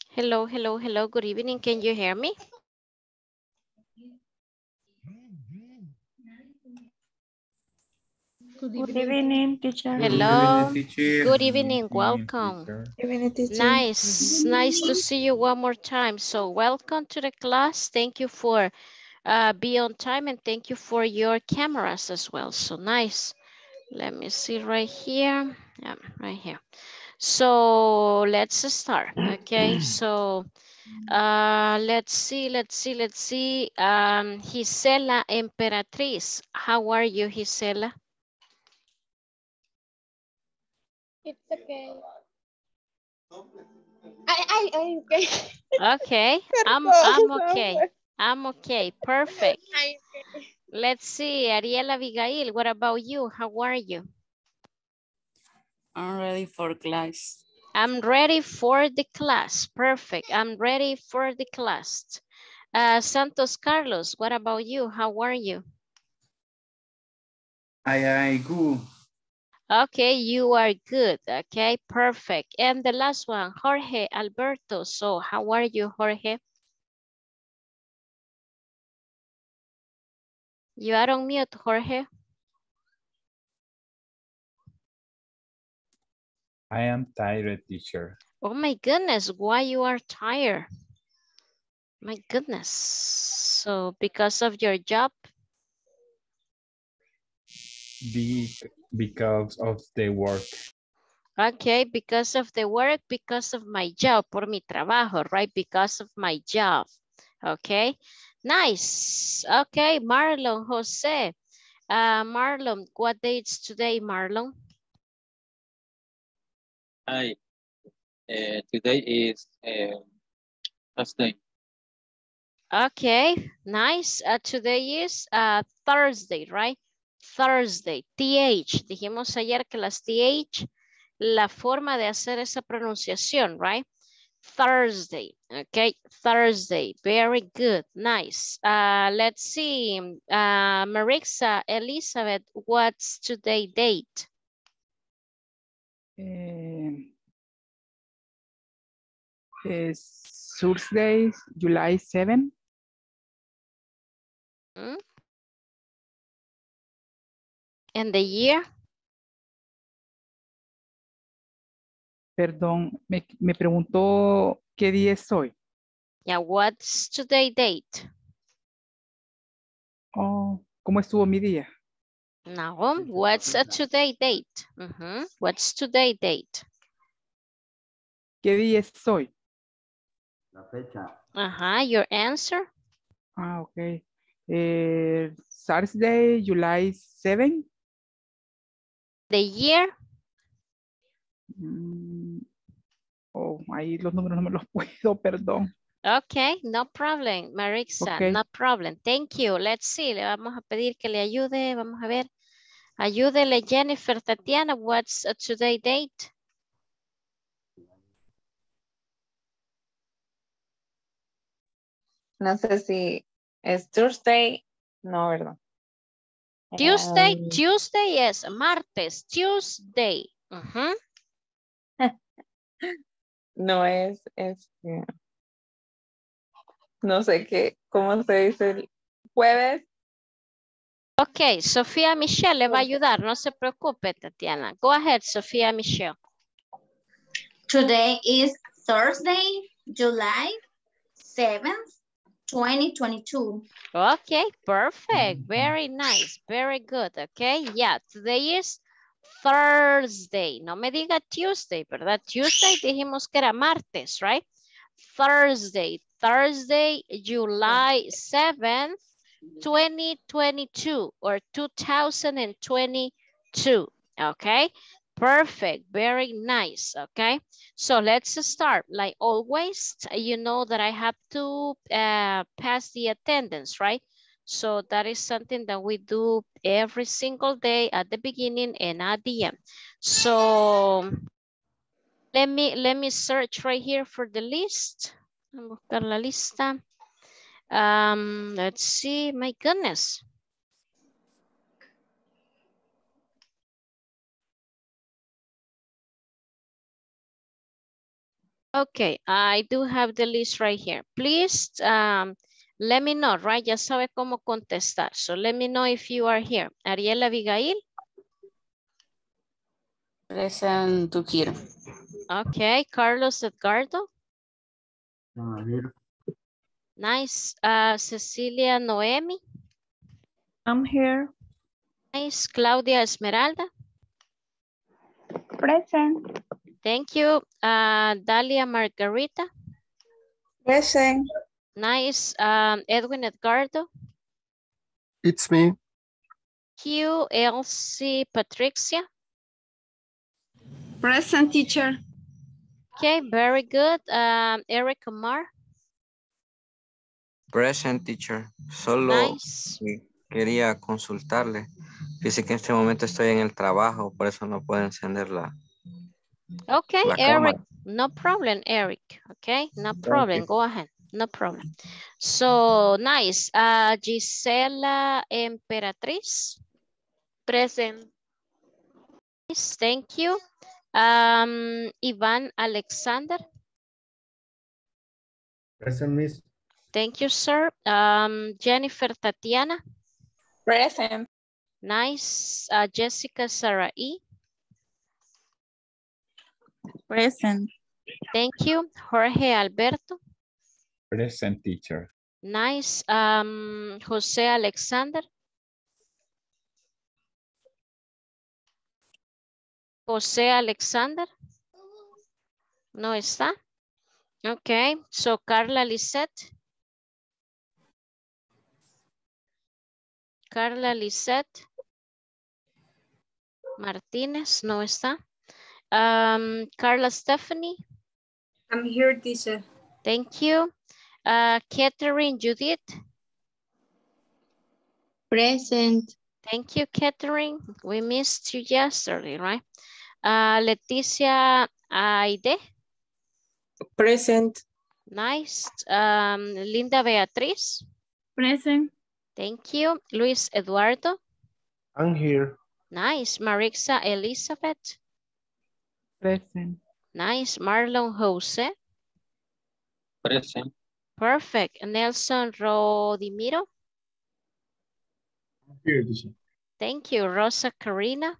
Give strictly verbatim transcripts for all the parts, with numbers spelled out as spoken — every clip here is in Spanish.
Hello, hello, hello. Good evening. Can you hear me? Good Good evening, teacher. evening, teacher. Good evening, Hello. teacher. Good Good evening. evening, Welcome. teacher. Good evening, teacher. Nice. Nice to see you one more time. So welcome to the class. Thank you for uh, be on time and thank you for your cameras as well. So nice. Let me see right here. Yeah, right here. So let's start. Okay. So uh, let's see, let's see, let's see. Um, Gisela Emperatriz. How are you, Gisela? It's okay. I, I, I, okay. Okay, I'm Perdón, I'm okay. Samuel. I'm okay. Perfect. I, Let's see, Ariel Abigail, what about you? How are you? I'm ready for class. I'm ready for the class. Perfect. I'm ready for the class. Uh, Santos Carlos, what about you? How are you? I, I go. Okay, you are good. Okay, perfect. And the last one, Jorge Alberto. So how are you, Jorge? You are on mute, Jorge. I am tired, teacher. Oh my goodness, why you are tired? My goodness. So because of your job? Be, because of the work. Okay, because of the work, because of my job, por mi trabajo, right? Because of my job. Okay, nice. Okay, Marlon, Jose. Uh, Marlon, what day is today, Marlon? Hi, uh, today is uh, Thursday. Okay, nice. Uh, today is uh, Thursday, right? Thursday, T H. Dijimos ayer que las T H, la forma de hacer esa pronunciación, right? Thursday, okay, Thursday, very good, nice. Uh, let's see, uh, Marixa, Elizabeth, what's today date? Eh, is Thursday, July seventh. Hmm? And the year? Perdón, me, me preguntó qué día es hoy. Yeah, what's today date? Oh, ¿cómo estuvo mi día? No, what's a today date? Mhm. What's today date? ¿Qué día es hoy? Uh-huh, your answer? Ah, ok. Eh, Thursday, July seventh. The year? Mm, oh, ahí los números no me los puedo, perdón. Okay, no problem, Marixa, Ok. no problem. Thank you. Let's see, le vamos a pedir que le ayude, vamos a ver. Ayúdele, Jennifer, Tatiana, what's a today date? No sé si es Thursday. No, ¿verdad? Tuesday, Um, Tuesday es martes, Tuesday. Ujú. no es, es, eh, no sé qué, ¿cómo se dice? El jueves. Ok, Sofía Michelle le va a ayudar, no se preocupe, Tatiana. Go ahead, Sofía Michelle. Today is Thursday, July seventh, twenty twenty-two. Okay, perfect. Very nice. Very good. Okay, yeah, today is Thursday. No me diga Tuesday, ¿verdad? Tuesday dijimos que era martes, right? Thursday, Thursday, July seventh, twenty twenty-two or two thousand twenty-two. Okay, perfect. Very nice. Okay, so let's start. Like always, you know that I have to uh, pass the attendance, right? So that is something that we do every single day at the beginning and at the end. So let me let me search right here for the list. Voy a buscar la lista. Um, let's see. My goodness. Okay, I do have the list right here. Please um, let me know, right? Ya sabe cómo contestar. So let me know if you are here. Ariel Abigail. Present to hear. Okay, Carlos Edgardo. Nice. Uh, Cecilia Noemi. I'm here. Nice. Claudia Esmeralda. Present. Thank you. Uh, Dalia Margarita. Present. Nice. Um, Edwin Edgardo. It's me. Q. Elsie Patricia. Present, teacher. Okay, very good. Um, Eric Omar. Present, teacher. Solo Nice. quería consultarle. Dice que en este momento estoy en el trabajo, por eso no puedo encender la, Okay, la Eric. cámara. No problem, Eric. Okay, no problem. Go ahead. No problem. So, nice. Uh, Gisela Emperatriz. Present. Nice, thank you. Um, Ivan Alexander. Present, Miss. Thank you, sir. Um, Jennifer Tatiana. Present. Nice. Uh, Jessica Sarah E. Present. Thank you. Jorge Alberto. Present, teacher. Nice. Um, Jose Alexander. Jose Alexander. No está. Okay. So Carla Lisette. Carla Lisette Martínez. No está. Um, Carla Stephanie. I'm here, teacher. Thank you. Uh, Catherine Judith. Present. Thank you, Catherine. We missed you yesterday, right? Uh, Leticia Aide. Present. Nice. Um, Linda Beatriz. Present. Thank you. Luis Eduardo. I'm here. Nice. Marixa Elizabeth. Present. Nice. Marlon Jose. Present. Perfect. Nelson Rodimiro. Here, teacher. Thank you. Rosa Karina.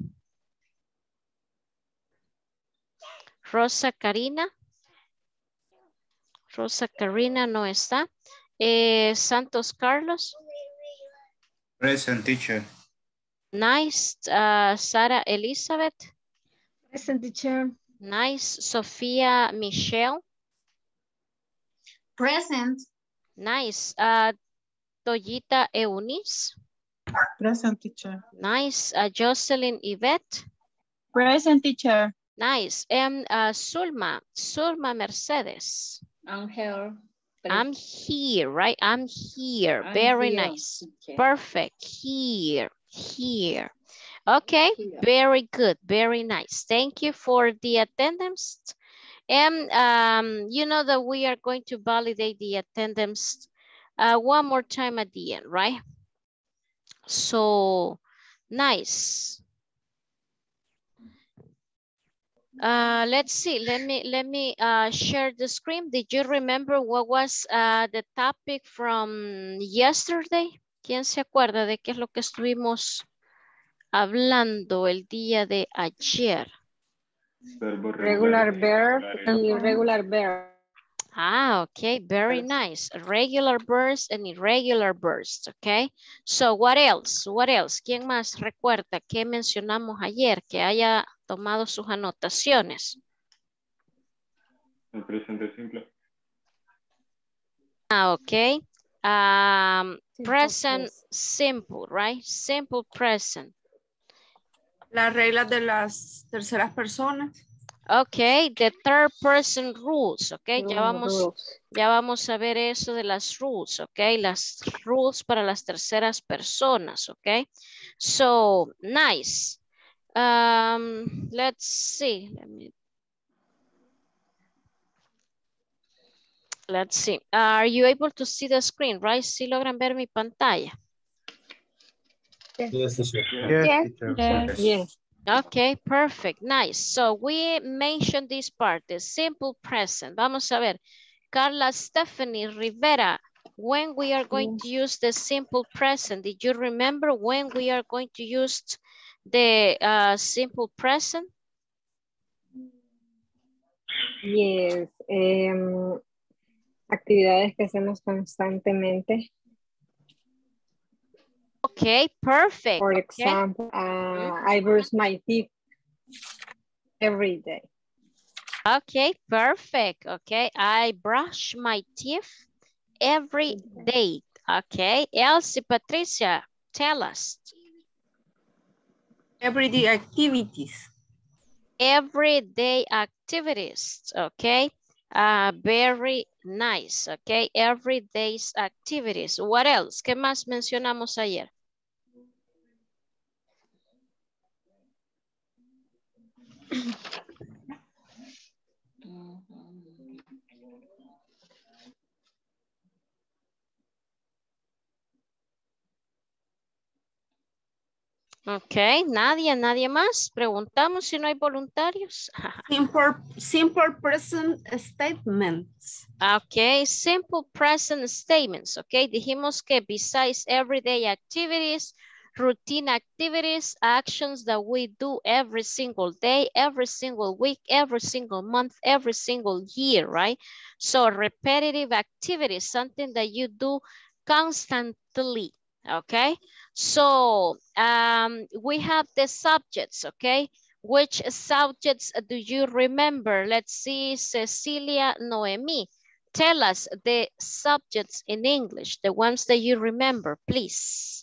Rosa Karina. Rosa Karina no está. Eh, Santos Carlos. Present, teacher. Nice. Uh, Sara Elizabeth. Present, teacher. Nice. Sofía Michelle. Present. Nice. Uh, Toyita Eunice. Present, teacher. Nice. Uh, Jocelyn Yvette. Present, teacher. Nice. And uh, Sulma. Sulma Mercedes. I'm here. I'm here, right? I'm here. I'm Very here, nice. teacher. Perfect. Here. Here. Okay. Here. Very good. Very nice. Thank you for the attendance. And um, you know that we are going to validate the attendance uh, one more time at the end, right? So, nice. Uh, let's see, let me, let me uh, share the screen. Did you remember what was uh, the topic from yesterday? ¿Quién se acuerda de qué es lo que estuvimos hablando el día de ayer? Regular verb and irregular verb. Ah, okay, very nice. Regular verbs and irregular verbs, okay? So, what else? What else? ¿Quién más recuerda qué mencionamos ayer? Que haya tomado sus anotaciones. El presente simple. Ah, okay. Um, Simple present present. simple, right? Simple present. Las reglas de las terceras personas. Okay, the third person rules, okay? Ya vamos, Rules. ya vamos a ver eso de las rules, okay? Las rules para las terceras personas, okay? So, nice. Um, let's see. Let me. Let's see. Are you able to see the screen, right? ¿Sí logran ver mi pantalla? Yes, teacher. Yes, teacher. yes. Yes. Okay, perfect, nice. So we mentioned this part, the simple present. Vamos a ver, Carla Stephanie Rivera, when we are going to use the simple present, did you remember when we are going to use the uh, simple present? Yes. em, actividades que hacemos constantemente. Okay, perfect. For Okay. example, uh, I brush my teeth every day. Okay, perfect. Okay, I brush my teeth every day. Okay, Elsie Patricia, tell us. Everyday activities. Everyday activities. Okay, uh, very nice. Okay, everyday's activities. What else? ¿Qué más mencionamos ayer? Ok, nadie, nadie más. Preguntamos si no hay voluntarios. Simple, simple present statements. Ok, simple present statements. Ok, dijimos que besides everyday activities, routine activities, actions that we do every single day, every single week, every single month, every single year, right? So repetitive activities, something that you do constantly. Okay, so um, we have the subjects, okay? Which subjects do you remember? Let's see, Cecilia Noemi. Tell us the subjects in English, the ones that you remember, please.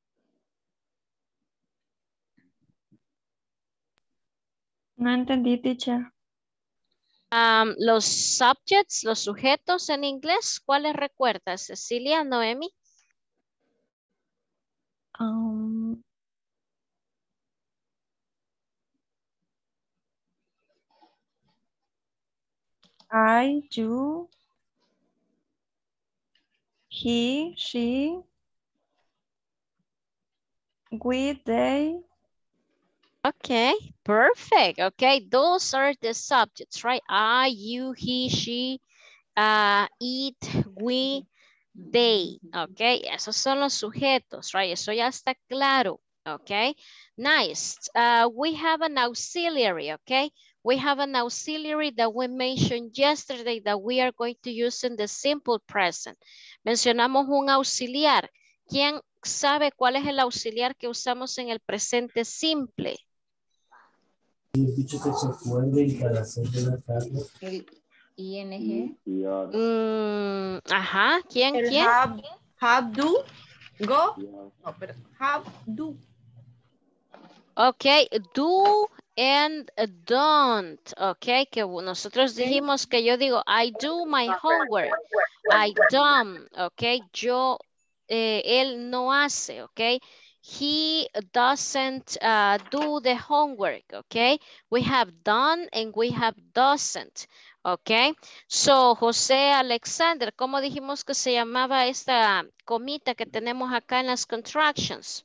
No entendí, teacher. Um, los subjects, los sujetos en inglés, ¿cuáles recuerdas, Cecilia Noemi? Um, I, you, he, she, we, they. Okay, perfect. Okay, those are the subjects, right? I, you, he, she, uh, it, we, they. Okay, esos son los sujetos, right? Eso ya está claro. Okay, nice. Uh, we have an auxiliary, okay? We have an auxiliary that we mentioned yesterday that we are going to use in the simple present. Mencionamos un auxiliar. ¿Quién sabe cuál es el auxiliar que usamos en el presente simple? El I N G. Mm, ajá, ¿quién? El ¿Quién? have, have, do, go. No, pero have, do. Ok, do and don't. Ok, que nosotros dijimos que yo digo, I do my homework. I don't. Ok, yo, eh, él no hace. Ok, he doesn't uh, do the homework. Ok, we have done and we have doesn't. Ok, so José Alexander, ¿cómo dijimos que se llamaba esta comita que tenemos acá en las contractions?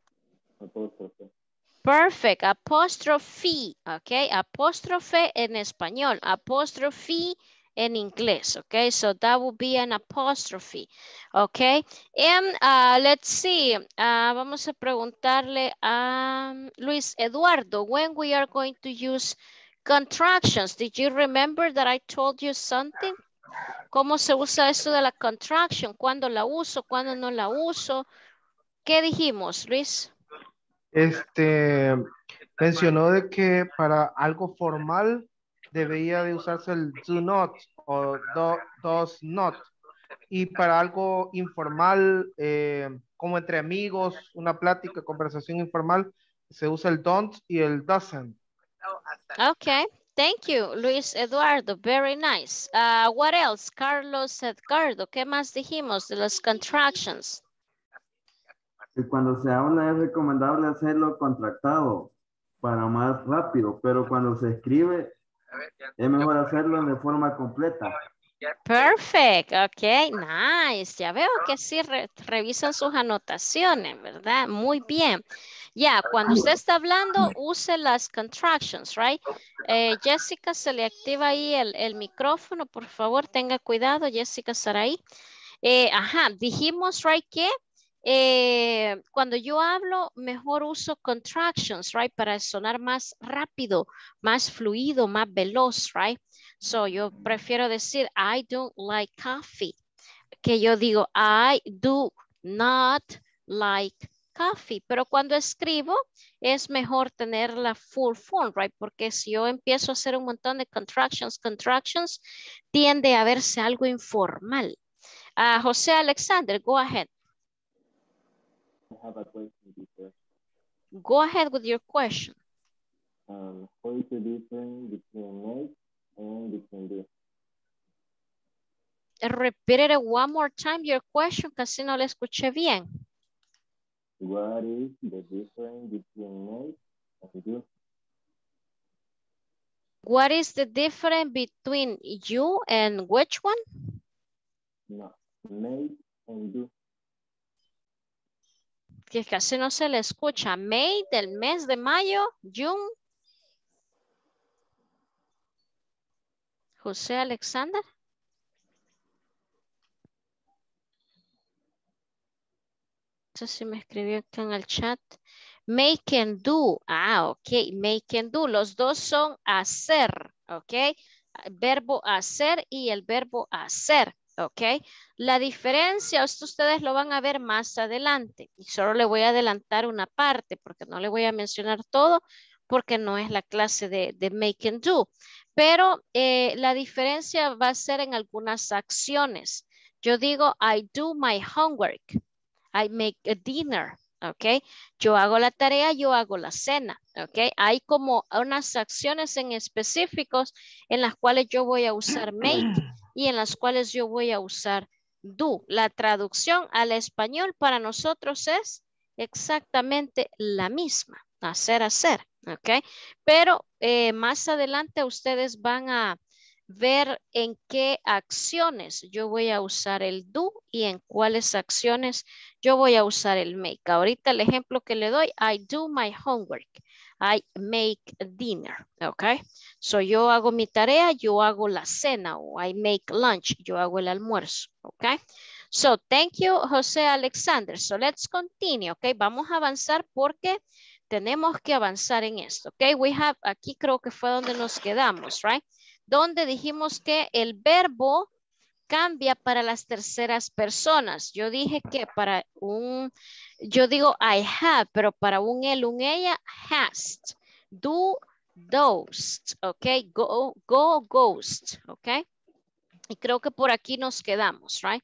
Perfect, apostrophe, ok, apóstrofe en español, apostrophe en inglés, ok, so that would be an apostrophe, ok, and uh, let's see, uh, vamos a preguntarle a Luis Eduardo, when we are going to use contractions, did you remember that I told you something? ¿Cómo se usa eso de la contraction? ¿Cuándo la uso? ¿Cuándo no la uso? ¿Qué dijimos, Luis? Este, mencionó de que para algo formal debía de usarse el do not o do, does not. Y para algo informal, eh, como entre amigos, una plática, conversación informal, se usa el don't y el doesn't. Okay, thank you, Luis Eduardo. Very nice. Uh, what else? Carlos Edgardo. ¿Qué más dijimos de las contractions? Cuando se habla es recomendable hacerlo contractado para más rápido, pero cuando se escribe es mejor hacerlo de forma completa. Perfect, ok, nice. Ya veo que sí re- revisan sus anotaciones, ¿verdad? Muy bien. Ya, cuando usted está hablando, use las contractions, right? Eh, Jessica, se le activa ahí el, el micrófono, por favor, tenga cuidado, Jessica Saraí. Eh, ajá, dijimos, right, que eh, cuando yo hablo, mejor uso contractions, right, para sonar más rápido, más fluido, más veloz, right? So, yo prefiero decir, I don't like coffee, que yo digo, I do not like coffee. Pero cuando escribo, es mejor tener la full form, right? Porque si yo empiezo a hacer un montón de contractions, contractions, tiende a verse algo informal. Uh, Jose Alexander, go ahead. I have a question, teacher. Go ahead with your question. Um, what is the difference between make and between do? Repeat it one more time, your question, casi no le escuché bien. What is the difference between make and do? What is the difference between you and which one? No, make and do. Que casi no se le escucha. May del mes de mayo, June. José Alexander. No sé si me escribió acá en el chat. Make and do. Ah, ok. Make and do. Los dos son hacer. Ok. Verbo hacer y el verbo hacer. Ok. La diferencia, esto ustedes lo van a ver más adelante. Y solo le voy a adelantar una parte porque no le voy a mencionar todo porque no es la clase de, de make and do. Pero eh, la diferencia va a ser en algunas acciones. Yo digo, I do my homework. I make a dinner, ¿ok? Yo hago la tarea, yo hago la cena, ¿ok? Hay como unas acciones en específicos en las cuales yo voy a usar make y en las cuales yo voy a usar do. La traducción al español para nosotros es exactamente la misma, hacer, hacer, ¿ok? Pero eh, más adelante ustedes van a ver en qué acciones yo voy a usar el do y en cuáles acciones yo voy a usar el make. Ahorita el ejemplo que le doy, I do my homework. I make dinner, ¿ok? So yo hago mi tarea, yo hago la cena o I make lunch, yo hago el almuerzo, ¿ok? So thank you, José Alexander. So let's continue, ¿ok? Vamos a avanzar porque tenemos que avanzar en esto, ¿ok? We have, aquí creo que fue donde nos quedamos, right? Donde dijimos que el verbo cambia para las terceras personas. Yo dije que para un, yo digo I have, pero para un él, un ella, has. Do, those, ok. Go, go, ghost, ok. Y creo que por aquí nos quedamos, right?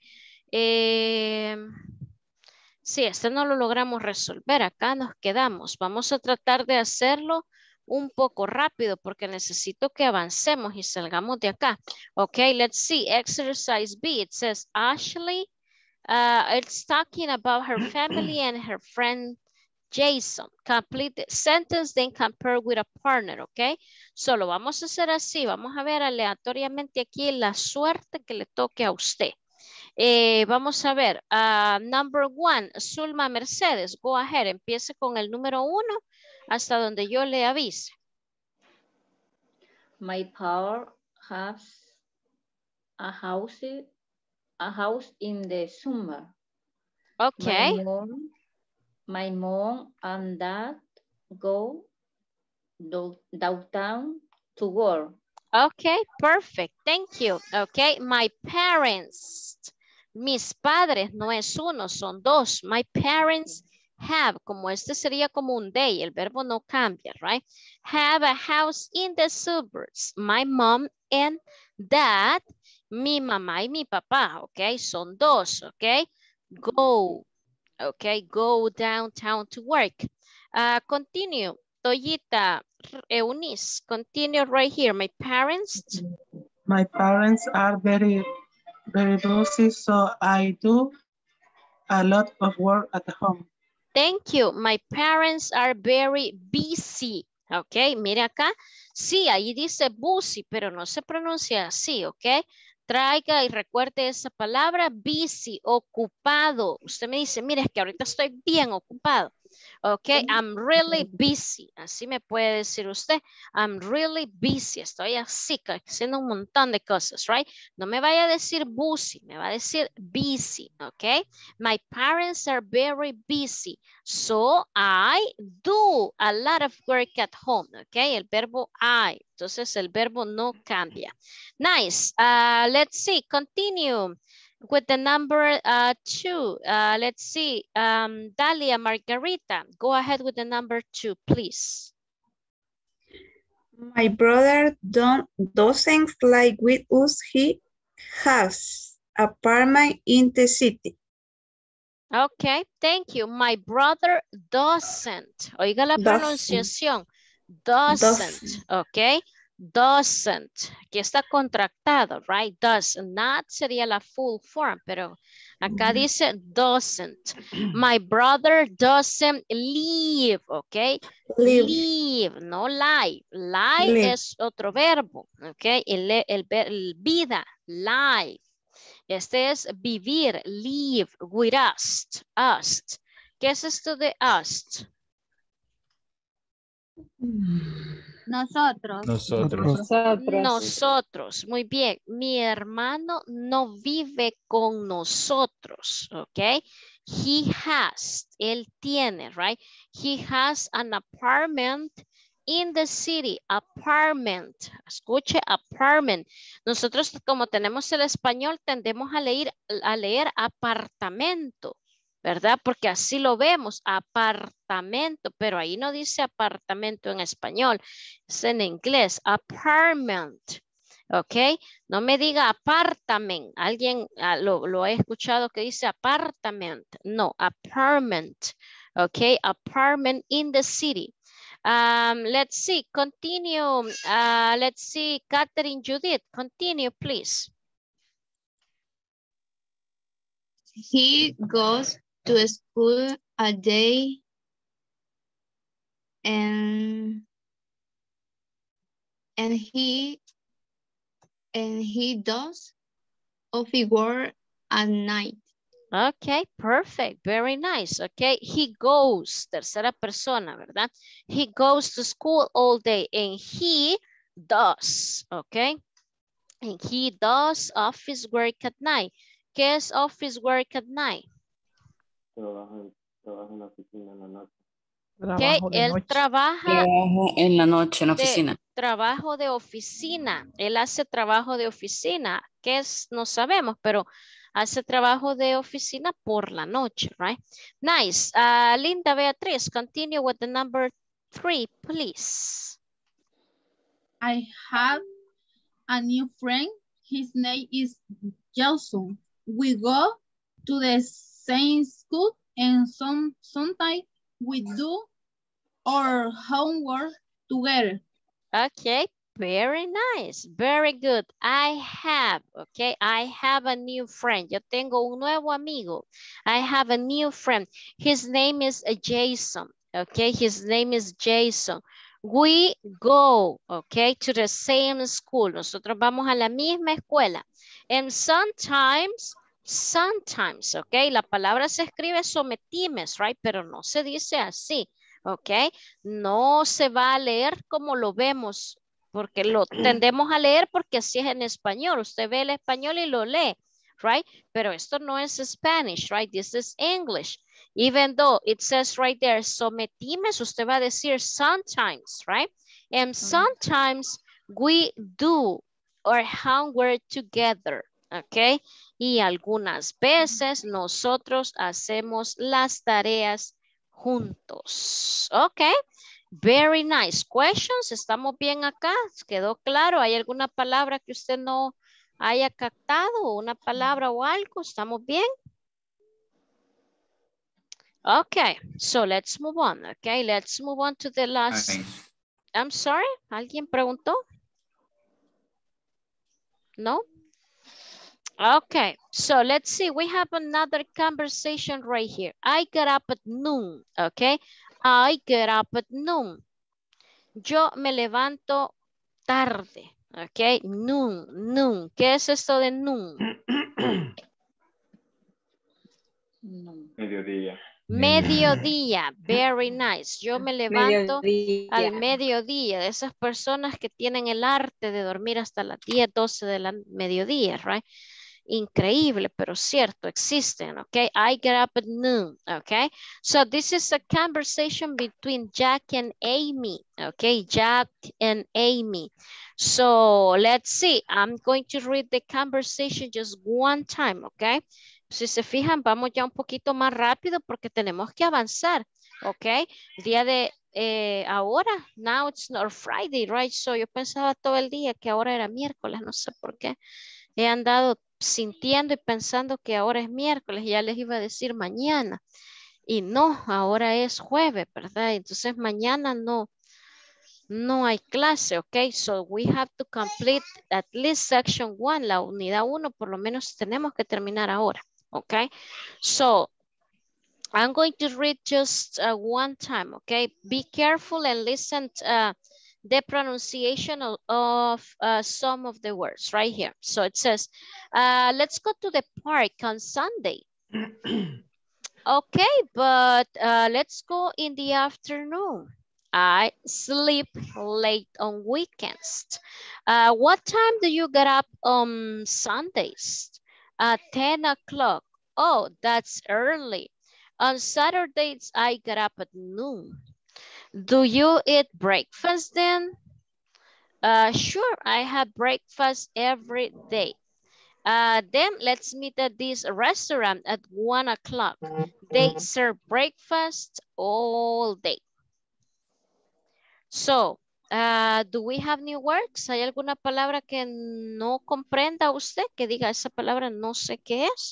Eh, sí, este no lo logramos resolver. Acá nos quedamos. Vamos a tratar de hacerlo un poco rápido porque necesito que avancemos y salgamos de acá. Okay, let's see. Exercise B. It says Ashley. Uh, it's talking about her family and her friend Jason. Complete the sentence, then compare with a partner. Okay. Solo vamos a hacer así. Vamos a ver aleatoriamente aquí la suerte que le toque a usted. Eh, vamos a ver. Uh, number one, Zulma Mercedes. Go ahead. Empiece con el número uno. Hasta donde yo le avise. My father has a house, a house in the summer. Okay. My mom, my mom and dad go downtown to work. Okay, perfect. Thank you. Okay, my parents. Mis padres no es uno, son dos. My parents have, como este sería como un they, el verbo no cambia, right? Have a house in the suburbs. My mom and dad, mi mamá y mi papá, ok, son dos, ok. Go, ok, go downtown to work. Uh, continue, Toyita, Eunice, continue right here. My parents. My parents are very, very busy, so I do a lot of work at home. Thank you. My parents are very busy. Ok, mire acá. Sí, ahí dice busy, pero no se pronuncia así, ok. traiga y recuerde esa palabra, busy, ocupado. Usted me dice, mire, es que ahorita estoy bien ocupado. Ok, I'm really busy. Así me puede decir usted. I'm really busy. Estoy así, haciendo un montón de cosas, right? No me vaya a decir busy, me va a decir busy, ok? My parents are very busy. So I do a lot of work at home, ok? El verbo I. Entonces el verbo no cambia. Nice. Uh, let's see. Continue with the number uh, two. Uh, let's see. Um, Dalia Margarita. Go ahead with the number two, please. My brother don't, doesn't like with us. He has apartment in the city. Okay, thank you. My brother doesn't. Oiga la Doesn't. pronunciación. Doesn't. Doesn't. Okay. Doesn't. Aquí está contractado, right? Does not sería la full form, pero acá dice doesn't. My brother doesn't live, okay? Live. Live, no lie. Lie Live. es otro verbo, okay? El, el, el vida, live. Este es vivir, live with us, us. ¿Qué es esto de us? Nosotros. Nosotros. Nosotros. Nosotros, muy bien. Mi hermano no vive con nosotros, ¿ok? He has, él tiene, right? He has an apartment in the city, apartment. Escuche, apartment. Nosotros como tenemos el español tendemos a leer, a leer apartamento, ¿verdad? Porque así lo vemos, apartamento, pero ahí no dice apartamento en español, es en inglés, apartment, ¿ok? No me diga apartment, alguien ah, lo, lo he escuchado que dice apartament, no, apartment, ¿ok? Apartment in the city. Um, let's see, continue, uh, let's see, Catherine Judith, continue, please. He goes to school a day and and he and he does office work at night. Okay, perfect, very nice, okay. He goes, tercera persona, ¿verdad? He goes to school all day and he does, okay. And he does office work at night. ¿Qué es office work at night? Trabaja, trabaja en la oficina en la noche. Okay, Trabajo de él noche. trabaja Trabajo en la noche, en la de oficina. trabajo de oficina. Él hace trabajo de oficina. ¿Qué es? No sabemos, pero hace trabajo de oficina por la noche, right? Nice. Uh, Linda Beatriz, continue with the number three, please. I have a new friend. His name is Jason. We go to the same school and some sometimes we do our homework together. Okay, very nice, very good. I have, okay, I have a new friend. Yo tengo un nuevo amigo. I have a new friend. His name is Jason, okay, his name is Jason. We go, okay, to the same school. Nosotros vamos a la misma escuela. And sometimes, sometimes, okay, la palabra se escribe sometimes, right, pero no se dice así. ¿Ok? No se va a leer como lo vemos, porque lo tendemos a leer porque así es en español. Usted ve el español y lo lee, right? Pero esto no es Spanish, right? This is English. Even though it says right there, sometimes, usted va a decir sometimes, right? And sometimes we do our homework together, ¿ok? Y algunas veces nosotros hacemos las tareas juntos. Ok, very nice. Questions, ¿estamos bien acá? ¿Quedó claro? ¿Hay alguna palabra que usted no haya captado? ¿Una palabra o algo? ¿Estamos bien? Ok, so let's move on. Ok, let's move on to the last. I'm sorry, ¿alguien preguntó? No? Okay, so let's see. We have another conversation right here. I get up at noon, okay? I get up at noon. Yo me levanto tarde, Ok, noon, noon. ¿Qué es esto de noon? Mediodía. Mediodía, very nice. Yo me levanto Mediodía. al mediodía, de esas personas que tienen el arte de dormir hasta las diez, doce de la mediodía, right? Increíble, pero cierto, existen, okay? I get up at noon, okay? So this is a conversation between Jack and Amy, okay? Jack and Amy. So let's see, I'm going to read the conversation just one time, okay? Si se fijan, vamos ya un poquito más rápido porque tenemos que avanzar, okay? El día de eh, ahora, now it's not Friday, right? So yo pensaba todo el día que ahora era miércoles, no sé por qué. He andado sintiendo y pensando que ahora es miércoles, ya les iba a decir mañana. Y no, ahora es jueves, ¿verdad? Entonces mañana no, no hay clase, ¿ok? So we have to complete at least section one, la unidad uno, por lo menos tenemos que terminar ahora, ¿ok? So I'm going to read just uh, one time, okay? Be careful and listen to uh, the pronunciation of, of uh, some of the words right here. So it says, uh, let's go to the park on Sunday. Okay, but uh, let's go in the afternoon. I sleep late on weekends. Uh, what time do you get up on Sundays? At ten o'clock. Oh, that's early. On Saturdays, I get up at noon. Do you eat breakfast then? Uh, sure, I have breakfast every day. Uh, then let's meet at this restaurant at one o'clock. They serve breakfast all day. So, uh, do we have new words? ¿Hay alguna palabra que no comprenda usted? Que diga esa palabra no sé qué es.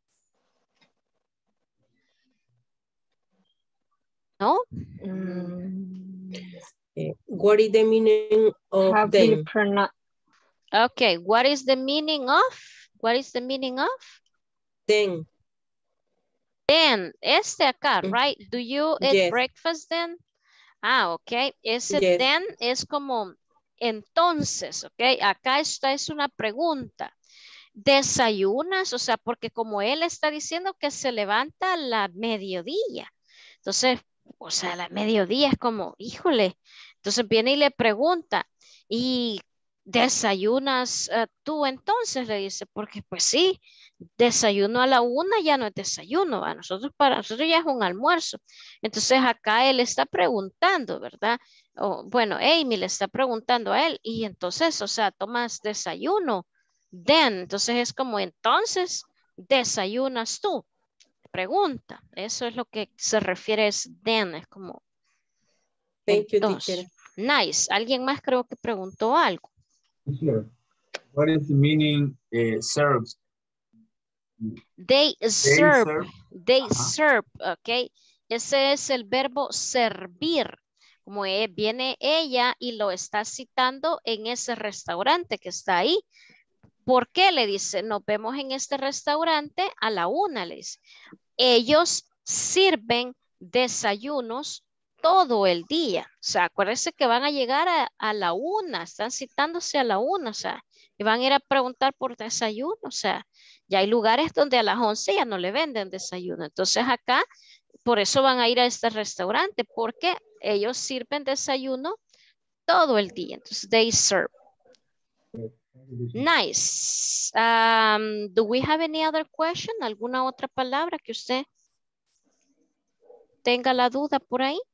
¿No? Mm, what is the meaning of How do them? you pronounce? Okay, what is the meaning of? What is the meaning of? Then. Then, este acá, right? Do you eat Yes. breakfast then? Ah, ok. Ese Yes. then es como entonces, ok. Acá esta es una pregunta. ¿Desayunas? O sea, porque como él está diciendo que se levanta a la mediodía. Entonces, o sea, a la mediodía es como, híjole. Entonces viene y le pregunta, ¿y desayunas uh, tú entonces? Le dice, porque pues sí, desayuno a la una ya no es desayuno, a nosotros para nosotros ya es un almuerzo. Entonces acá él está preguntando, ¿verdad? O, bueno, Amy le está preguntando a él, y entonces, o sea, tomas desayuno, then, entonces es como entonces desayunas tú. Pregunta, eso es lo que se refiere es then, es como Thank you, entonces. teacher. Nice, alguien más creo que preguntó algo. Sure. What is the meaning uh, serves? They serve, serve. they Ajá. serve, ok. Ese es el verbo servir. Como e- viene ella y lo está citando en ese restaurante que está ahí. ¿Por qué? Le dice, nos vemos en este restaurante a la una, le dice. Ellos sirven desayunos todo el día. O sea, acuérdense que van a llegar a, a la una, están citándose a la una, o sea, y van a ir a preguntar por desayuno, o sea, ya hay lugares donde a las once ya no le venden desayuno. Entonces acá, por eso van a ir a este restaurante, porque ellos sirven desayuno todo el día. Entonces, they serve. Nice. Um, do we have any other question? ¿Alguna otra palabra que usted tenga la duda por ahí?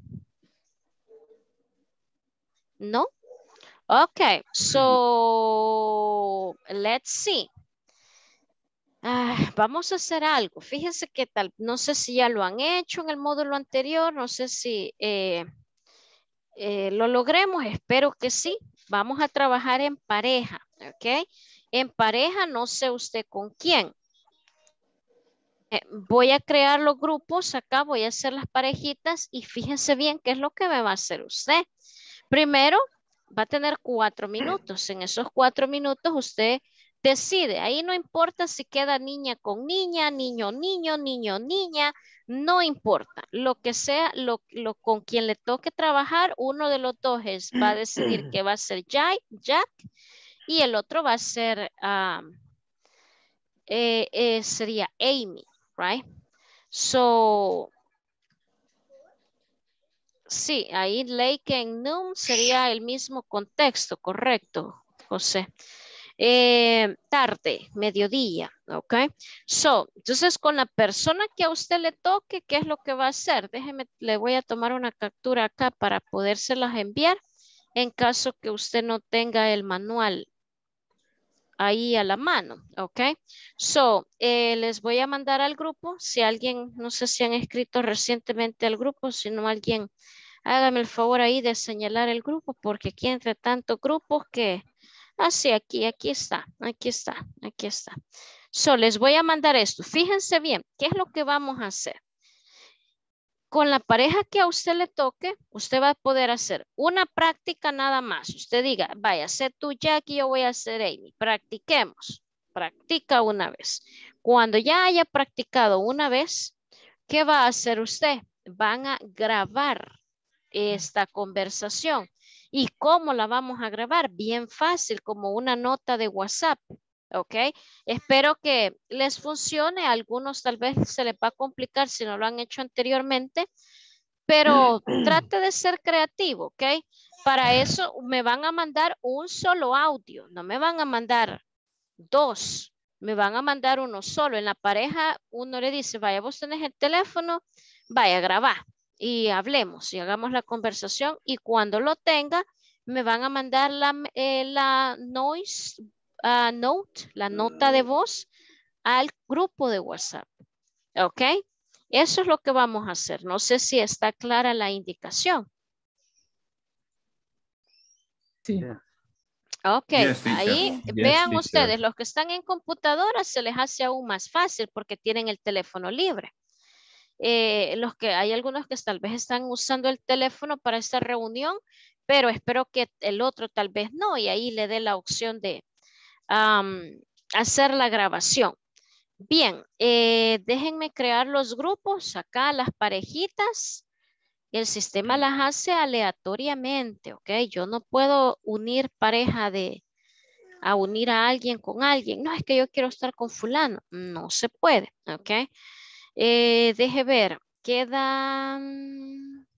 No? Okay, so let's see. Ah, vamos a hacer algo. Fíjense que tal, no sé si ya lo han hecho en el módulo anterior, no sé si eh, eh, lo logremos, espero que sí. Vamos a trabajar en pareja, ¿ok? En pareja, no sé usted con quién. Eh, voy a crear los grupos acá, voy a hacer las parejitas y fíjense bien qué es lo que me va a hacer usted. Primero, va a tener cuatro minutos. En esos cuatro minutos usted Decide, ahí no importa si queda niña con niña, niño, niño, niño, niña, no importa. Lo que sea, lo, lo con quien le toque trabajar, uno de los dos es, va a decidir que va a ser Jack, Jack y el otro va a ser, um, eh, eh, sería Amy, right? So, sí, ahí Lake and Noon sería el mismo contexto, correcto, José. Eh, tarde, mediodía, ¿ok? So, entonces con la persona que a usted le toque, ¿qué es lo que va a hacer? Déjeme, le voy a tomar una captura acá para podérselas enviar en caso que usted no tenga el manual ahí a la mano, ¿ok? So, eh, les voy a mandar al grupo, si alguien, no sé si han escrito recientemente al grupo, si no alguien, hágame el favor ahí de señalar el grupo, porque aquí entre tantos grupos que, ah, sí, aquí, aquí está, aquí está, aquí está. So, les voy a mandar esto. Fíjense bien, ¿qué es lo que vamos a hacer? Con la pareja que a usted le toque, usted va a poder hacer una práctica nada más. Usted diga, vaya, sé tú Jack y yo voy a hacer Amy. Practiquemos. Practica una vez. Cuando ya haya practicado una vez, ¿qué va a hacer usted? Van a grabar esta conversación. ¿Y cómo la vamos a grabar? Bien fácil, como una nota de WhatsApp. ¿Ok? Espero que les funcione. A algunos tal vez se les va a complicar si no lo han hecho anteriormente, pero trate de ser creativo, ¿ok? Para eso me van a mandar un solo audio, no me van a mandar dos, me van a mandar uno solo. En la pareja uno le dice, vaya, vos tenés el teléfono, vaya a grabar y hablemos y hagamos la conversación y cuando lo tenga me van a mandar la, eh, la noise uh, note, la nota de voz al grupo de WhatsApp. ¿Ok? Eso es lo que vamos a hacer. No sé si está clara la indicación. Sí. Ok, Yes, teacher. ahí Yes, vean teacher. ustedes, los que están en computadora se les hace aún más fácil porque tienen el teléfono libre. Eh, los que hay algunos que tal vez están usando el teléfono para esta reunión, pero espero que el otro tal vez no y ahí le dé la opción de um, hacer la grabación. Bien, eh, déjenme crear los grupos acá, las parejitas. El sistema las hace aleatoriamente, ¿ok? Yo no puedo unir pareja de, a unir a alguien con alguien. No, es que yo quiero estar con fulano. No se puede, ¿ok? Eh, deje ver, quedan,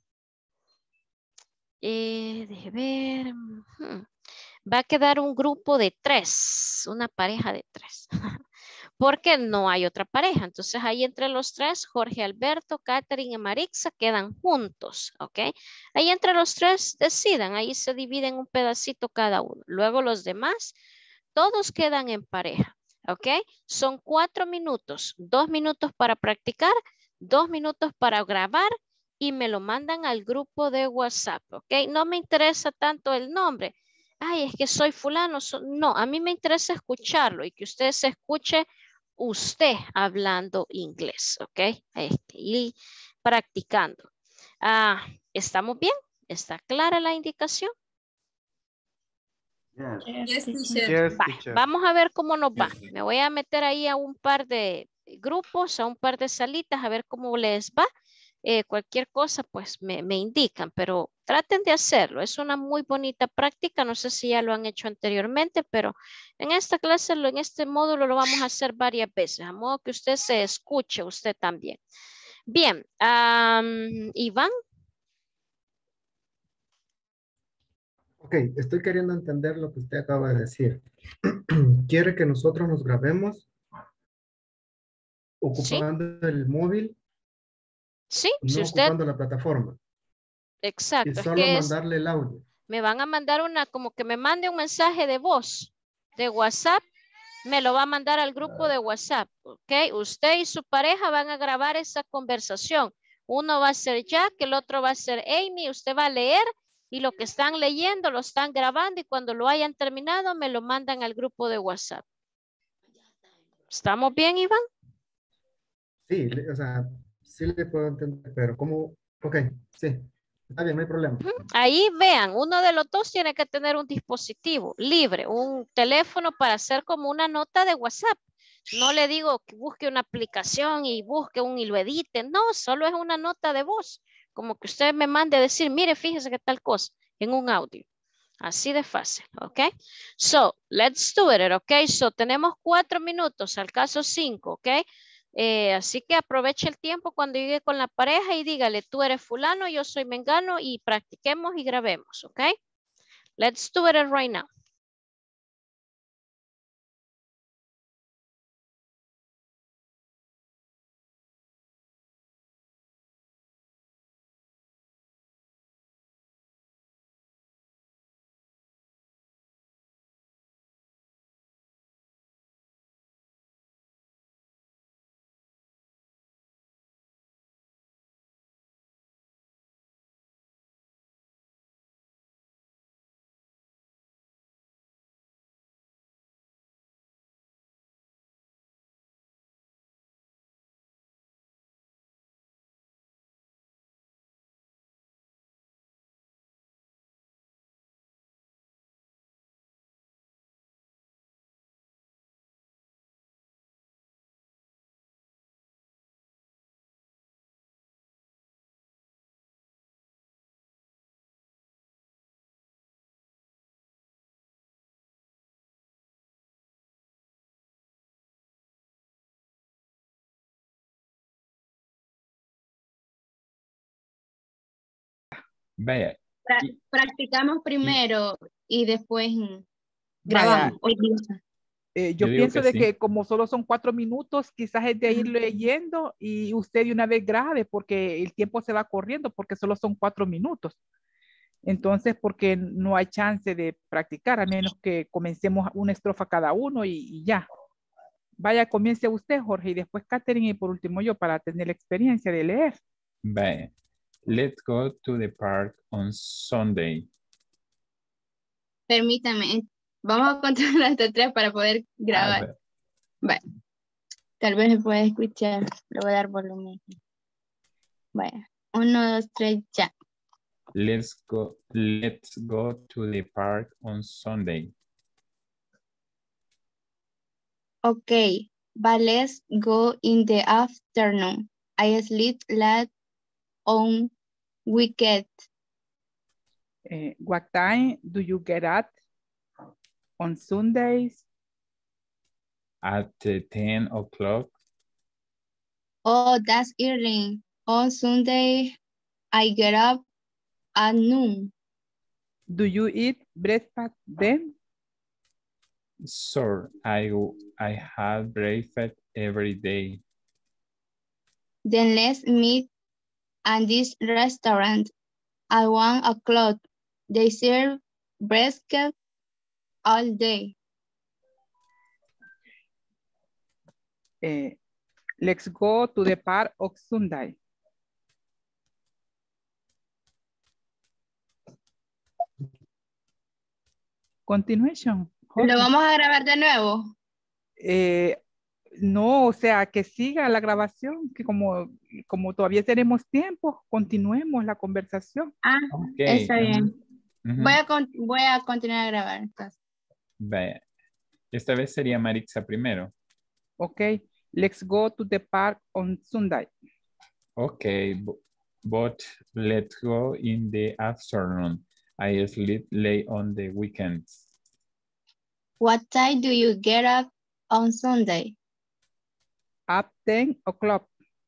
eh, deje ver, ujú. Va a quedar un grupo de tres, una pareja de tres. Porque no hay otra pareja. Entonces ahí entre los tres, Jorge Alberto, Catherine y Marixa quedan juntos, ¿ok? Ahí entre los tres decidan, ahí se dividen un pedacito cada uno. Luego los demás, todos quedan en pareja, ¿ok? Son cuatro minutos, dos minutos para practicar, dos minutos para grabar y me lo mandan al grupo de WhatsApp, ¿ok? No me interesa tanto el nombre. Ay, es que soy fulano. So, no, a mí me interesa escucharlo y que usted se escuche usted hablando inglés, ¿ok? Este, y practicando. Ah, ¿estamos bien? ¿Está clara la indicación? Yes. Yes, teacher. teacher. Yes, Va, teacher. vamos a ver cómo nos va. Me voy a meter ahí a un par de grupos, a un par de salitas, a ver cómo les va. Eh, cualquier cosa, pues me, me indican, pero traten de hacerlo. Es una muy bonita práctica. No sé si ya lo han hecho anteriormente, pero en esta clase, lo- en este módulo lo vamos a hacer varias veces, a modo que usted se escuche, usted también. Bien, am, Iván, Ok, estoy queriendo entender lo que usted acaba de decir. ¿Quiere que nosotros nos grabemos ¿sí? ocupando el móvil, Sí, si no usted, ocupando la plataforma? Y exacto, es solo que es, mandarle el audio. me van a mandar una, como que me mande un mensaje de voz de WhatsApp, me lo va a mandar al grupo de WhatsApp, ¿ok? Usted y su pareja van a grabar esa conversación. Uno va a ser Jack, el otro va a ser Amy, usted va a leer y lo que están leyendo lo están grabando y cuando lo hayan terminado me lo mandan al grupo de WhatsApp. ¿Estamos bien, Iván? Sí, le- o sea, sí le puedo entender, pero ¿cómo? Ok, sí, Está bien, no hay problema. Ahí vean, uno de los dos tiene que tener un dispositivo libre, un teléfono para hacer como una nota de WhatsApp. No le digo que busque una aplicación y busque un y lo edite. No, solo es una nota de voz. Como que usted me mande a decir, mire, fíjese que tal cosa, en un audio. Así de fácil, ¿ok? So, let's do it, ¿ok? So, tenemos cuatro minutos, al caso cinco, ¿ok? Eh, así que aproveche el tiempo cuando llegue con la pareja y dígale, tú eres fulano, yo soy mengano y practiquemos y grabemos, ¿ok? Let's do it right now. Vaya. Pra- practicamos primero y después Vaya, grabamos. Hoy día. eh, yo, Yo digo pienso que de sí. que como solo son cuatro minutos, quizás es de ir leyendo y usted de una vez grabe porque el tiempo se va corriendo porque solo son cuatro minutos. Entonces, porque no hay chance de practicar, a menos que comencemos una estrofa cada uno y, y ya. Vaya, comience usted, Jorge, y después Catherine y por último yo para tener la experiencia de leer. Vaya. Let's go to the park on Sunday. Permítame, vamos a contar hasta tres para poder A grabar. ver. Vale. Tal vez se puede escuchar. Le voy a dar volumen. Vaya. Uno, dos, tres, ya. Let's go. Let's go to the park on Sunday. Okay, but let's go in the afternoon. I sleep late on weekend. Eh, what time do you get up on Sundays? At uh, ten o'clock. Oh, that's early. On Sunday, I get up at noon. Do you eat breakfast then? Sure, I, I have breakfast every day. Then let's meet at this restaurant at one o'clock. They serve brisket all day. Eh, let's go to the park on Sunday. Continuation. Jorge. ¿Lo vamos a grabar de nuevo? Eh, no, o sea, que siga la grabación, que como, como todavía tenemos tiempo, continuemos la conversación. Ah, Okay. está bien. Ujú. Voy a, con- voy a continuar a grabar. Entonces. Vaya. Esta vez sería Maritza primero. Ok, let's go to the park on Sunday. Okay, bu- but let's go in the afternoon. I sleep late on the weekends. What time do you get up on Sunday? Up ten o'clock.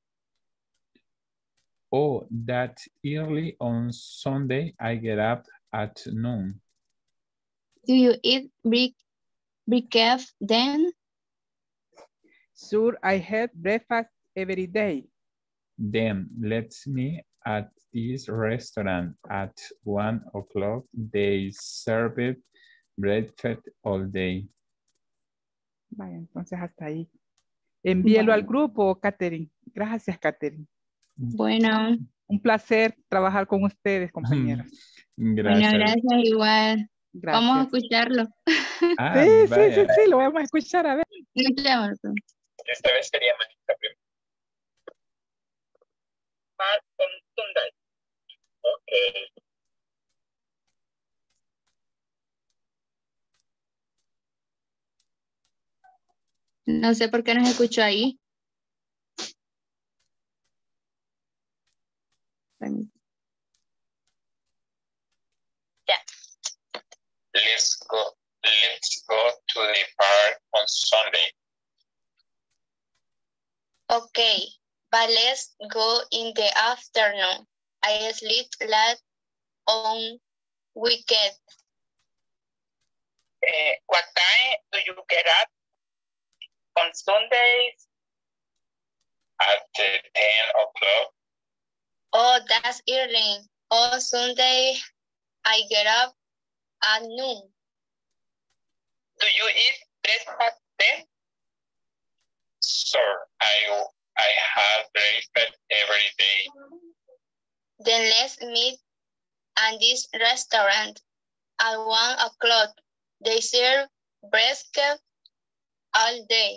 Oh, that early on Sunday, I get up at noon. Do you eat brick, briquette then? Sure, I have breakfast every day. Then let's meet at this restaurant at one o'clock. They serve breakfast all day. Vaya, entonces hasta ahí. Envíelo Bueno. al grupo, Catherine. Gracias, Catherine. Bueno, Un placer trabajar con ustedes, compañeros. bueno, Gracias. gracias igual. Gracias. Vamos a escucharlo. Ah, Sí, sí, sí, vaya. sí, lo vamos a escuchar, a ver. Escuchémoslo. Esta vez sería Maritza primero. Park on Sunday. Okay. No sé por qué no se escuchó ahí. Yeah. Let's go. Let's go to the park on Sunday. Okay, but let's go in the afternoon. I sleep late on weekend. Uh, what time do you get up on Sundays? At uh, ten o'clock. Oh, that's early. On Sunday, I get up at noon. Do you eat breakfast then? Sure, I, I have breakfast every day. Then let's meet at this restaurant at one o'clock. They serve breakfast all day.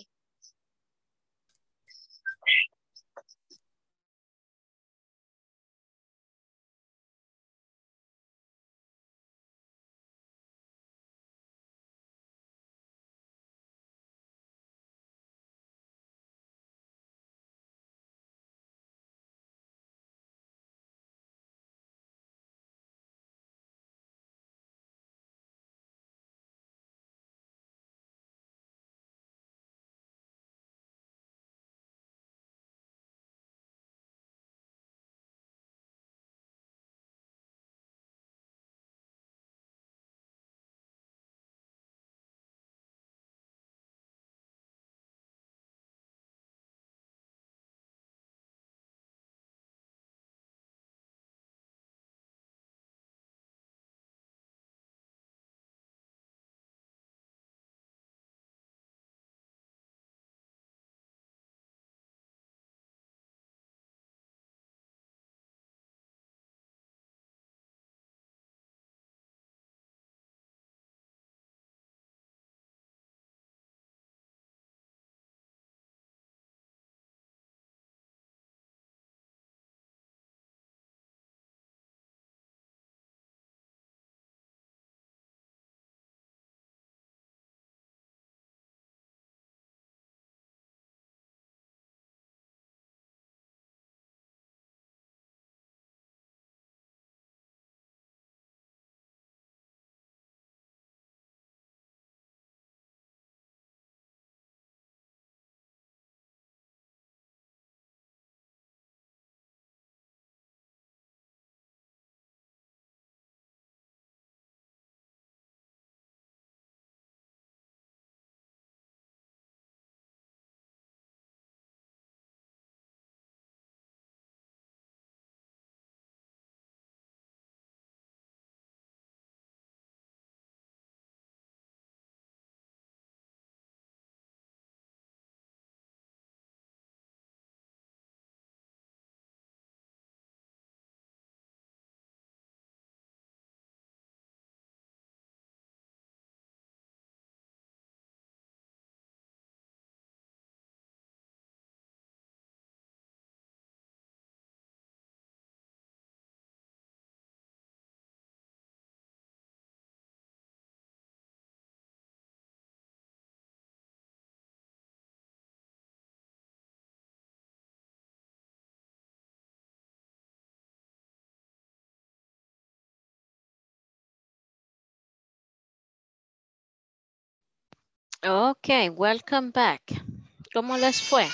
Ok, welcome back. ¿Cómo les fue?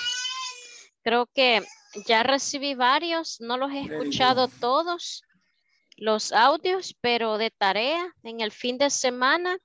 Creo que ya recibí varios, no los he escuchado todos los audios, pero de tarea en el fin de semana,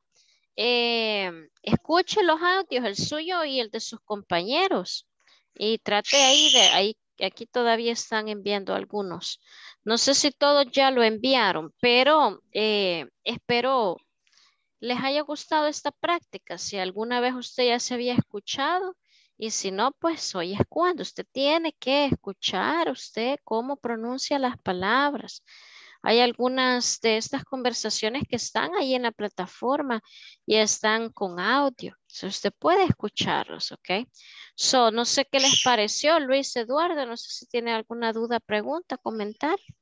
eh, escuche los audios, el suyo y el de sus compañeros. Y trate ahí de, ahí, aquí todavía están enviando algunos. No sé si todos ya lo enviaron, pero eh, espero les haya gustado esta práctica. Si alguna vez usted ya se había escuchado y si no, pues hoy es cuando usted tiene que escuchar usted cómo pronuncia las palabras. Hay algunas de estas conversaciones que están ahí en la plataforma y están con audio. So usted puede escucharlos, ¿ok? So, no sé qué les pareció, Luis Eduardo. No sé si tiene alguna duda, pregunta, comentario.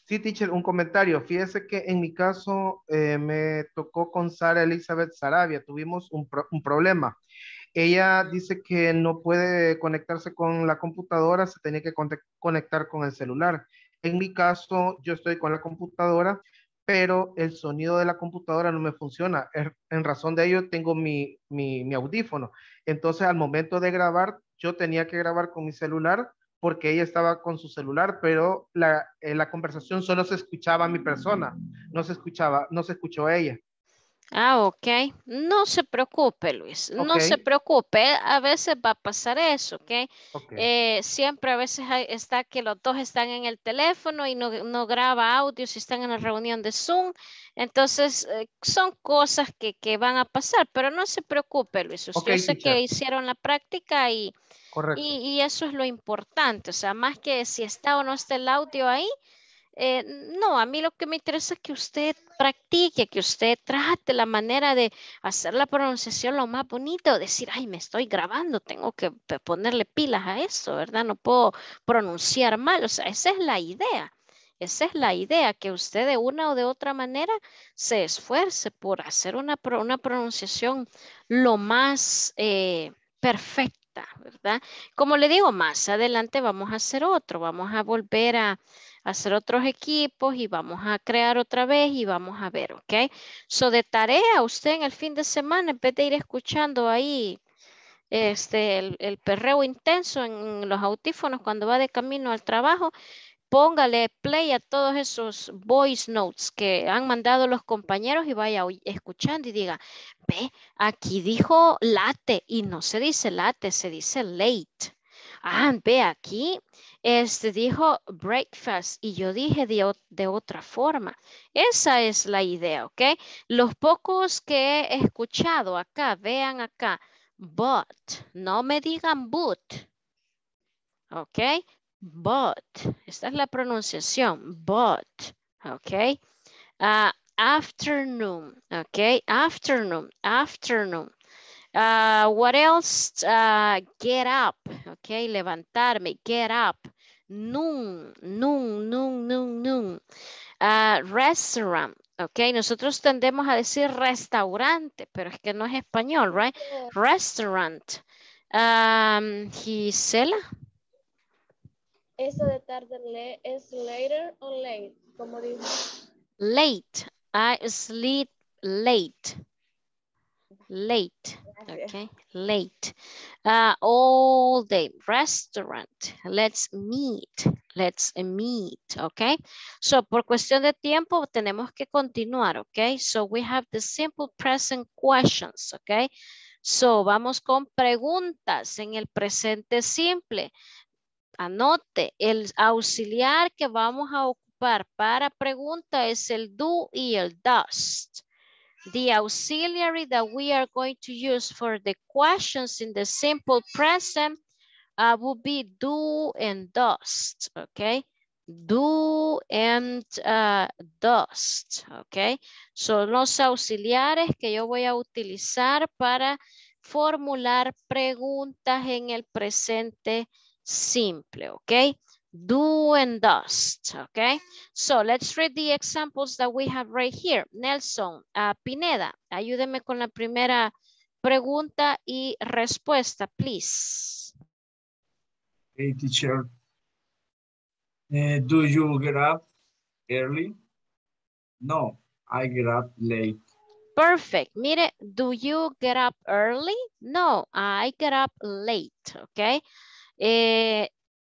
Sí, teacher, un comentario. Fíjese que en mi caso eh, me tocó con Sara Elizabeth Sarabia. Tuvimos un, pro- un problema. Ella dice que no puede conectarse con la computadora, se tenía que conte- conectar con el celular. En mi caso, yo estoy con la computadora, pero el sonido de la computadora no me funciona. Er- En razón de ello, tengo mi, mi, mi audífono. Entonces, al momento de grabar, yo tenía que grabar con mi celular porque ella estaba con su celular, pero la, eh, la conversación solo se escuchaba a mi persona, no se escuchaba, no se escuchó a ella. Ah, ok. No se preocupe, Luis. Ok, No se preocupe. A veces va a pasar eso, ¿ok? ok, Eh, siempre a veces hay- está que los dos están en el teléfono y no, no graba audio si están en la reunión de Zoom. Entonces, eh, son cosas que, que van a pasar, pero no se preocupe, Luis. ok, Yo sé que teacher, hicieron la práctica y, correcto. y, y eso es lo importante. O sea, más que si está o no está el audio ahí. Eh, no, a mí lo que me interesa es que usted practique, que usted trate la manera de hacer la pronunciación lo más bonito, decir, ay, me estoy grabando, tengo que pe- ponerle pilas a eso, ¿verdad? No puedo pronunciar mal, o sea, esa es la idea. Esa es la idea, que usted de una o de otra manera se esfuerce por hacer una, pro- una pronunciación lo más eh, perfecta, ¿verdad? Como le digo, más adelante vamos a hacer otro, vamos a volver a hacer otros equipos y vamos a crear otra vez y vamos a ver, ¿ok? So, de tarea, usted en el fin de semana, en vez de ir escuchando ahí este, el, el perreo intenso en los audífonos cuando va de camino al trabajo, póngale play a todos esos voice notes que han mandado los compañeros y vaya oy- escuchando y diga, ve, aquí dijo late y no se dice late, se dice late. Ah, ve aquí, este dijo breakfast y yo dije de, ot- de otra forma. Esa es la idea, ¿ok? Los pocos que he escuchado acá, vean acá, but, no me digan but, ¿ok? But, esta es la pronunciación, but, ¿ok? Ah, afternoon, ¿ok? Afternoon, afternoon. Uh, what else? Uh, get up, ok, levantarme, get up. Noon, noon, noon, noon, noon. Uh, restaurant, ok, nosotros tendemos a decir restaurante, pero es que no es español, right? Restaurant. Um, Gisela. Eso de tarde le, es later o late, como dijo. Late, I sleep late. Late, Gracias. okay, late. Uh, all day, restaurant, let's meet, let's meet, okay? So, por cuestión de tiempo, tenemos que continuar, okay? So, we have the simple present questions, okay? So, vamos con preguntas en el presente simple. Anote, el auxiliar que vamos a ocupar para pregunta es el do y el does. The auxiliary that we are going to use for the questions in the simple present uh, would be do and does, okay? Do and uh, does, okay? Son los auxiliares que yo voy a utilizar para formular preguntas en el presente simple, okay? Do and does, okay? So let's read the examples that we have right here. Nelson, uh, Pineda, ayúdeme con la primera pregunta y respuesta, please. Hey, teacher. Uh, do you get up early? No, I get up late. Perfect. Mire, do you get up early? No, I get up late, okay? Eh,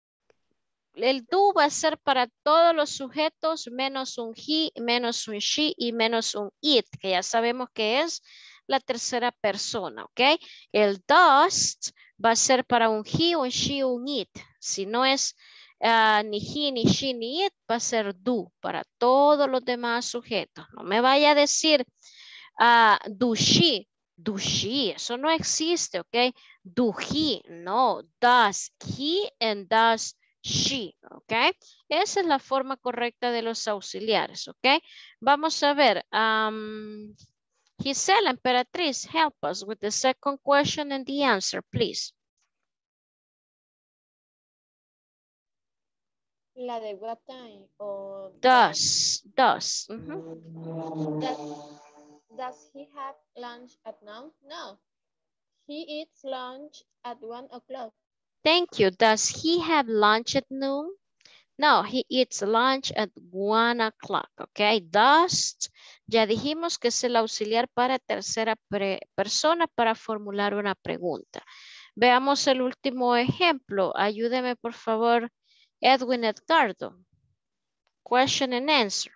el do va a ser para todos los sujetos menos un he, menos un she y menos un it, que ya sabemos que es la tercera persona, ¿ok? El does va a ser para un he, un she, un it. Si no es uh, ni he, ni she, ni it, va a ser do para todos los demás sujetos. No me vaya a decir uh, do she, do she, eso no existe, ¿ok? Do he, no, does he and does she, ¿ok? Esa es la forma correcta de los auxiliares, ¿ok? Vamos a ver. Um, Gisela, Emperatriz, help us with the second question and the answer, please. La de what time o Does, does. Uh-huh. does, does he have lunch at now? No. He eats lunch at one o'clock. Thank you. Does he have lunch at noon? No, he eats lunch at one o'clock, okay? Does, ya dijimos que es el auxiliar para tercera persona para formular una pregunta. Veamos el último ejemplo. Ayúdeme, por favor, Edwin Edgardo. Question and answer.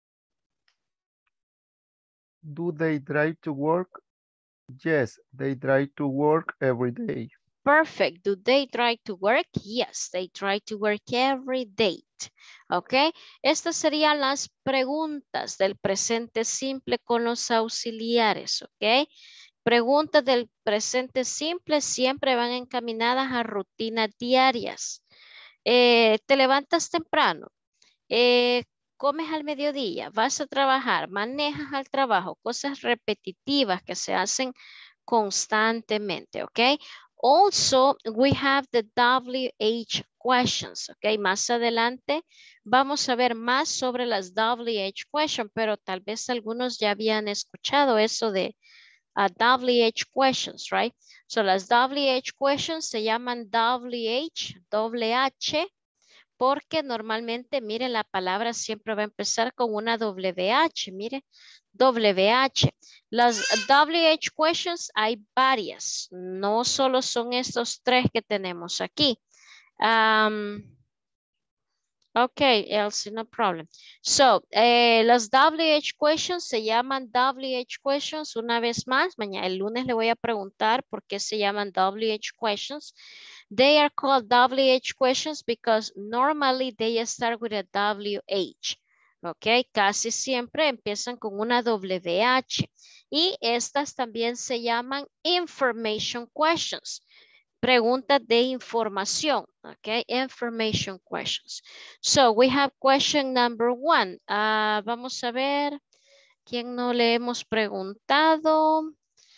Do they drive to work? Yes, they drive to work every day. Perfect. Do they try to work? Yes, they try to work every day. Ok. Estas serían las preguntas del presente simple con los auxiliares. Ok. Preguntas del presente simple siempre van encaminadas a rutinas diarias. Eh, te levantas temprano. Eh, comes al mediodía. Vas a trabajar. Manejas al trabajo. Cosas repetitivas que se hacen constantemente. Ok. Also, we have the W H questions, ok. Más adelante vamos a ver más sobre las W H questions, pero tal vez algunos ya habían escuchado eso de uh, W H questions, right? So, las W H questions se llaman W H, doble H, porque normalmente, miren, la palabra siempre va a empezar con una W H, miren. W H. Las W H questions hay varias. No solo son estos tres que tenemos aquí. Um, ok, Elsie, no problem. So, eh, las W H questions se llaman W H questions una vez más. Mañana, el lunes le voy a preguntar por qué se llaman W H questions. They are called W H questions because normally they start with a W H. Ok, casi siempre empiezan con una W H y estas también se llaman information questions, preguntas de información, ok, information questions. So we have question number one. Uh, vamos a ver, ¿quién no le hemos preguntado?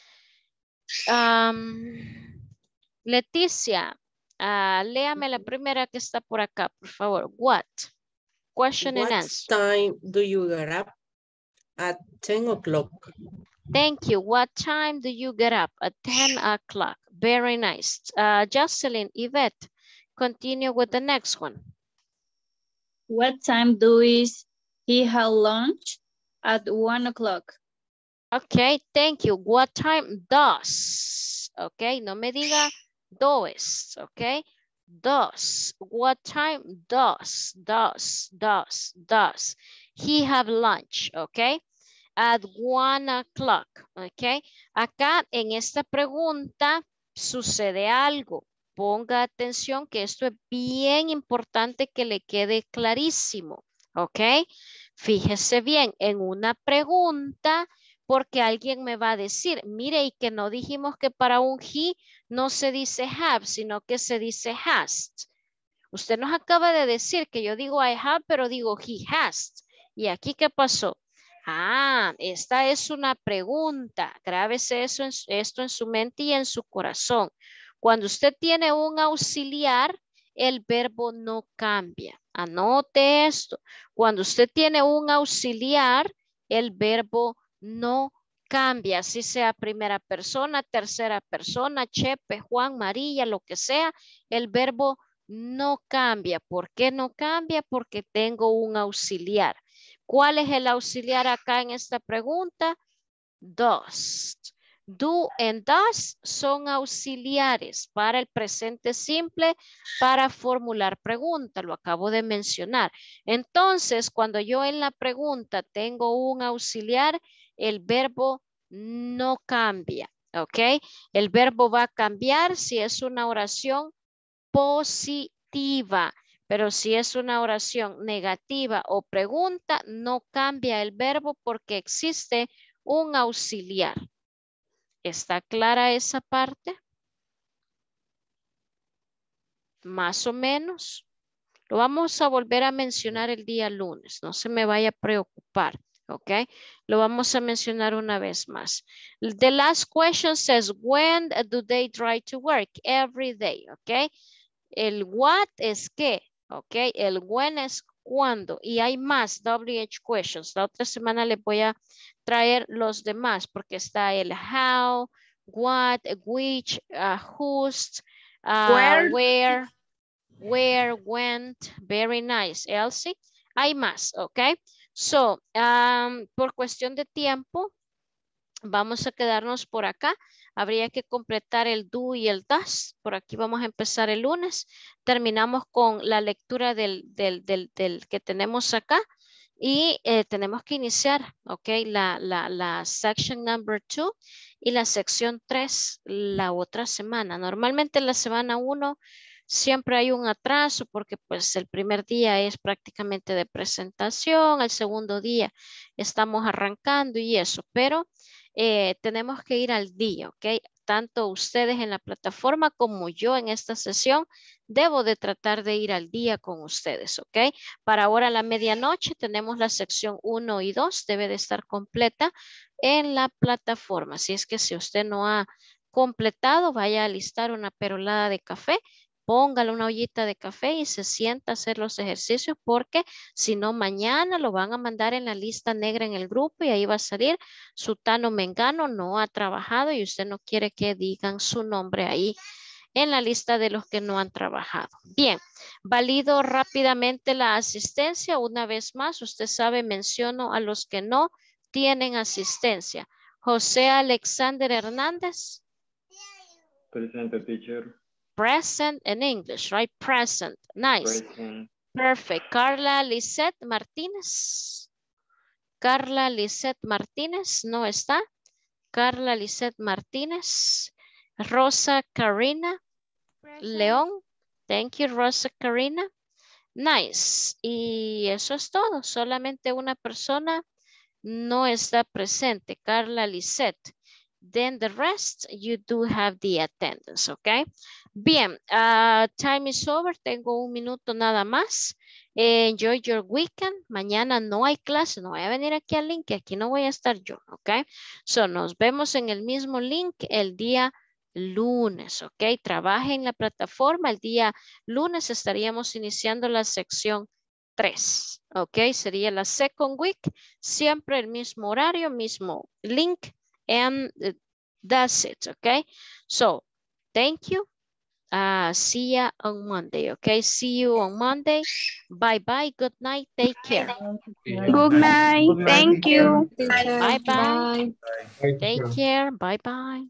Um, Leticia, uh, léame la primera que está por acá, por favor. What? Question What and answer. time do you get up? At ten o'clock. Thank you. What time do you get up? At ten o'clock. Very nice. Uh, Jocelyn, Yvette, continue with the next one. What time do is he have lunch? At one o'clock. Okay, thank you. What time does? Okay, no me diga does, okay? Does. What time does, does, does, does he have lunch, okay? At one o'clock, okay? Acá en esta pregunta sucede algo. Ponga atención que esto es bien importante que le quede clarísimo, ok? Fíjese bien, en una pregunta, porque alguien me va a decir, mire, y que no dijimos que para un he no se dice have, sino que se dice has. Usted nos acaba de decir que yo digo I have, pero digo he has. ¿Y aquí qué pasó? Ah, esta es una pregunta. Grábese eso en, esto en su mente y en su corazón. Cuando usted tiene un auxiliar, el verbo no cambia. Anote esto. Cuando usted tiene un auxiliar, el verbo no cambia. Así sea primera persona, tercera persona, Chepe, Juan, María, lo que sea, el verbo no cambia. ¿Por qué no cambia? Porque tengo un auxiliar. ¿Cuál es el auxiliar acá en esta pregunta? Does. Do and does son auxiliares para el presente simple para formular pregunta. Lo acabo de mencionar. Entonces, cuando yo en la pregunta tengo un auxiliar, el verbo no cambia. ¿Ok? El verbo va a cambiar si es una oración positiva. Pero si es una oración negativa o pregunta, no cambia el verbo porque existe un auxiliar. ¿Está clara esa parte? Más o menos. Lo vamos a volver a mencionar el día lunes. No se me vaya a preocupar. ¿Ok? Lo vamos a mencionar una vez más. The last question says, when do they try to work? Every day. ¿Ok? El what es qué. Ok, el when es cuando. Y hay más W H questions. La otra semana les voy a traer los demás porque está el how, what, which, uh, whose, uh, Where. where, where, went. Very nice, Elsie. Hay más, ok. So, um, por cuestión de tiempo, vamos a quedarnos por acá. Habría que completar el do y el does. Por aquí vamos a empezar el lunes. Terminamos con la lectura del, del, del, del que tenemos acá. Y eh, tenemos que iniciar, ok, la, la, la section number two y la sección tres la otra semana. Normalmente en la semana uno siempre hay un atraso porque pues el primer día es prácticamente de presentación, el segundo día estamos arrancando y eso, pero eh, tenemos que ir al día, ok. Tanto ustedes en la plataforma como yo en esta sesión debo de tratar de ir al día con ustedes, ok. Para ahora a la medianoche tenemos la sección uno y dos, debe de estar completa en la plataforma. Así es que si usted no ha completado, vaya a alistar una perolada de café, póngale una ollita de café y se sienta a hacer los ejercicios porque si no mañana lo van a mandar en la lista negra en el grupo y ahí va a salir Sutano Mengano no ha trabajado y usted no quiere que digan su nombre ahí en la lista de los que no han trabajado. Bien, valido rápidamente la asistencia. Una vez más, usted sabe, menciono a los que no tienen asistencia. José Alexander Hernández. Presente, teacher. Present in English, right? Present. Nice. Present. Perfect. Carla Lisette Martínez. Carla Lisette Martínez no está. Carla Lisette Martínez. Rosa Karina León. Thank you, Rosa Karina. Nice. Y eso es todo. Solamente una persona no está presente. Carla Lisette. Then the rest, you do have the attendance, okay? Bien, uh, time is over. Tengo un minuto nada más. Enjoy your weekend. Mañana no hay clase. No voy a venir aquí al link, que aquí no voy a estar yo, okay? So, nos vemos en el mismo link el día lunes, ok. Trabaje en la plataforma. El día lunes estaríamos iniciando la sección tres, ok. Sería la second week. Siempre el mismo horario, mismo link. And that's it, okay? So, thank you. Uh, see ya on Monday, okay? See you on Monday. Bye-bye. Good night. Take care. Good night. Thank you. Bye-bye. Bye. Take care. Bye-bye.